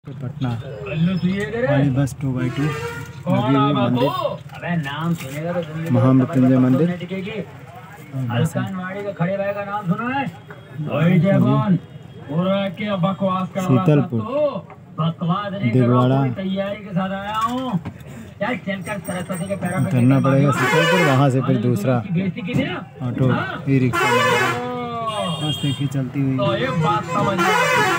पटना वाली बस 2x2 लगी हुई मंदिर, महामृत्युंजय मंदिर। शीतलपुर, दिगवाड़ा उतरना पड़ेगा शीतलपुर, वहाँ से फिर दूसरा ऑटो ई रिक्शा बस देखिए चलती हुई।